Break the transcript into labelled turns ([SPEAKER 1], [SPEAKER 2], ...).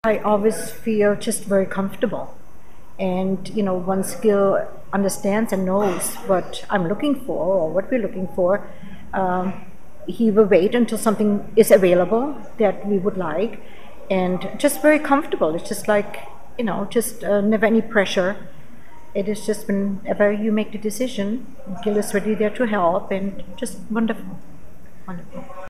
[SPEAKER 1] I always feel just very comfortable. And, you know, once Gil understands and knows what I'm looking for or what we're looking for, he will wait until something is available that we would like, and just very comfortable. It's just like, you know, just never any pressure. It is just whenever you make the decision, Gil is ready there to help, and just wonderful. Wonderful.